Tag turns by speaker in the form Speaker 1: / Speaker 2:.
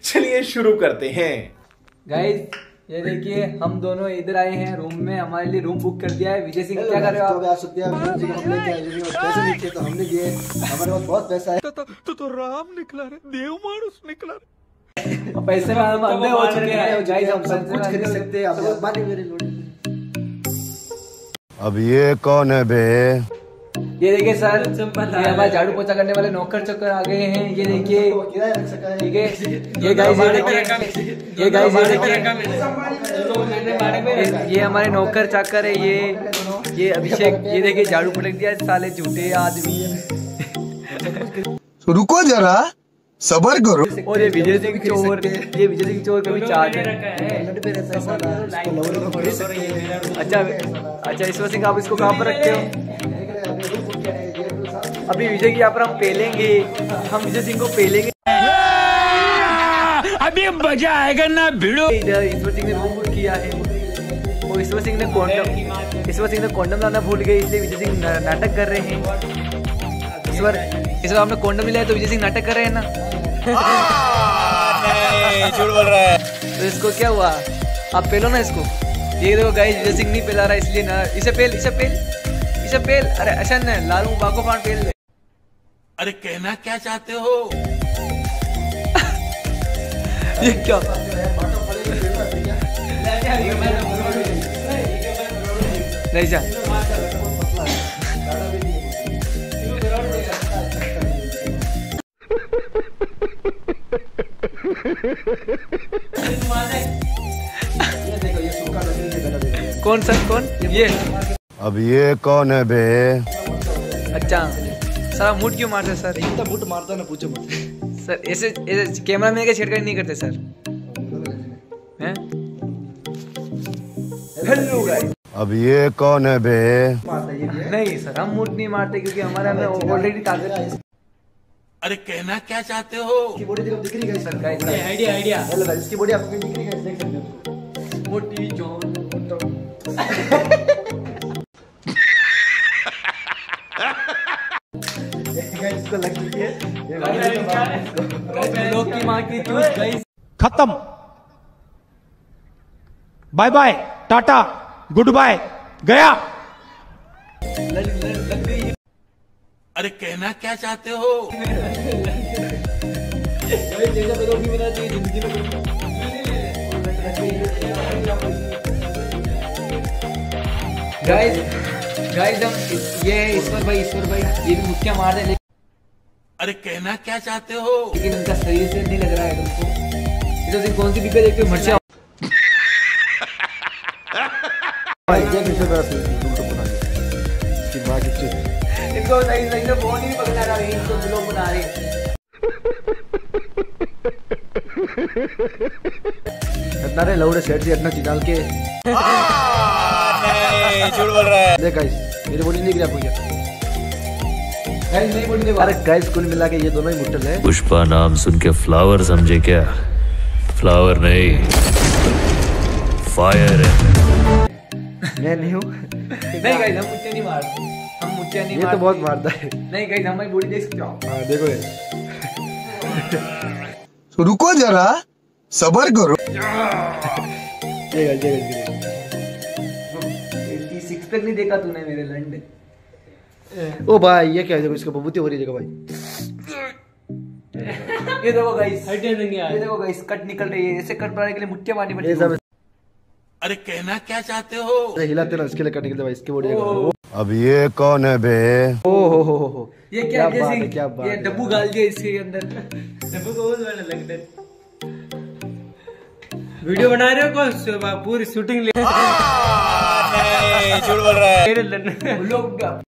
Speaker 1: चलिए शुरू करते हैं।
Speaker 2: गाइस ये देखिए हम दोनों इधर आए हैं रूम में, हमारे लिए रूम बुक कर दिया है। विजय सिंह क्या कर रहे हो आप?
Speaker 3: हमने तो हमने दिए, हमारे पास बहुत पैसा है।
Speaker 1: तो राम निकला रे, देव मानुस निकला रे।
Speaker 2: पैसे में हम अंधे हो चुके हैं गाइस, हम
Speaker 3: सब कुछ खरीद सकते हैं।
Speaker 4: अब ये कौन है बे?
Speaker 2: ये देखिए सर, ये हमारे झाड़ू पोछा करने वाले नौकर चक्कर आ गए हैं। ये देखिए, ठीक है, ये गाइस ये देखिए, ये हमारे नौकर चाकर है। ये अभिषेक, ये देखिए झाड़ू पटक दिया साले झूठे आदमी।
Speaker 4: रुको जरा, सबर करो।
Speaker 2: और ये विजय सिंह चोर, ये विजय सिंह चोर कभी चार्ज है। अच्छा ईश्वर सिंह, आप इसको कहाँ पर रखते हो? अभी विजय की यहाँ पर हम पेलेंगे, हम विजय सिंह को पेलेंगे।
Speaker 1: अभी मजा आएगा ना भिड़ो।
Speaker 2: इधर ईश्वर सिंह ने रूम बुक किया है और ईश्वर सिंह ने कॉन्डम लाना भूल गए, इसलिए विजय सिंह नाटक कर रहे हैं। ईश्वर आपने कॉन्डम नहीं लाया तो विजय सिंह नाटक कर रहे हैं ना?
Speaker 1: नहीं, झूठ बोल रहा है।
Speaker 2: तो इसको क्या हुआ? आप पेलो ना इसको। ये देखो गाइस, विजय सिंह नहीं पिला रहा, इसलिए ना इसे पेल। अरे अच्छा न लालू बाको पान पेल ले।
Speaker 1: अरे कहना क्या चाहते हो?
Speaker 2: ये क्या? नहीं जा कौन सर, कौन ये?
Speaker 4: अब ये कौन है बे?
Speaker 2: अच्छा सर, मूड क्यों मारते सर?
Speaker 3: इतना बूट मारता ना, पूछो मत
Speaker 2: सर। ऐसे कैमरा में छेड़खानी नहीं करते सर, हैं? हेलो गाइस,
Speaker 4: अब ये कौन है बे?
Speaker 2: नहीं सर, हम मूड नहीं मारते क्योंकि हमारे में ऑलरेडी ताकत है।
Speaker 1: अरे कहना क्या चाहते हो?
Speaker 3: इसकी बॉडी देखो, दिख रही है
Speaker 2: sir guys,
Speaker 3: idea. Hello guys, इसकी बॉडी आपको दिख रही है, देख सकते हो।
Speaker 2: मोटी जॉन
Speaker 3: इसको लग चुकी है
Speaker 2: लोग की मां की चूस गाइस।
Speaker 5: खत्म, bye bye, tata, good bye, गया।
Speaker 2: लग गई।
Speaker 1: अरे कहना क्या चाहते हो?
Speaker 2: जैसा तो रोटी बना चाहिए जिंदगी में। गाइस हम ये है ईश्वर भाई, ये भी मुक्कियां मार रहे हैं।
Speaker 1: अरे कहना क्या चाहते हो?
Speaker 2: लेकिन इनका शरीर से नहीं लग रहा है तुमको। इधर से कौन सी पिक्चर देखते हो? मर्चा
Speaker 3: भाई ये किसे बड़ा इसकी मां की चीज।
Speaker 2: इनको सही से फोन ही नहीं पकड़ा रहा है, इनको ब्लॉग बना रहे हैं।
Speaker 3: इतना रे लौड़े सेट से इतना चिनाल के।
Speaker 1: नहीं, झूठ बोल रहा है।
Speaker 3: देख गाइस, मेरी बॉडी नहीं गिरा कोई।
Speaker 2: गाइस नहीं बोल दे।
Speaker 3: अरे गाइस, कुल मिला के ये दोनों ही मुट्ठल है।
Speaker 6: पुष्पा नाम सुन के फ्लावर समझे क्या? फ्लावर नहीं, फायर है।
Speaker 3: मैं नहीं हूँ।
Speaker 2: नहीं गाइस, हम मुट्ठे नहीं मारते, हम मुट्ठे नहीं
Speaker 3: ये
Speaker 2: मारते।
Speaker 3: तो बहुत मारता है।
Speaker 2: नहीं गाइस, हमारी बॉडी देख सकते हो।
Speaker 3: हाँ देखो ये।
Speaker 4: रुको जरा, सबर करो।
Speaker 2: सिक्स पैक नहीं देखा तूने मेरे लंडे?
Speaker 3: ओ भाई ये क्या है? देखो इसका बबूती हो रही है, देखो भाई।
Speaker 2: ये देखो गाइस, ये देखो गाइस, कट निकल रही है। ऐसे कट बनाने के लिए मुट्ठियां मारनी पड़ती है।
Speaker 1: अरे कहना क्या चाहते हो?
Speaker 3: हिलाते ना, इसके लिए कट निकलता भाई, इसकी बॉडी देखो।
Speaker 4: अब ये कौन है बे?
Speaker 3: ओ हो।
Speaker 2: ये क्या
Speaker 3: बात है, क्या बात
Speaker 2: ये
Speaker 3: है।
Speaker 2: डब्बू गाल दिया इसके अंदर। डब्बू को वाला लगता है। वीडियो बना रहे हो कौन? पूरी शूटिंग ले।
Speaker 1: नहीं, झूठ बोल रहा है।
Speaker 2: लोग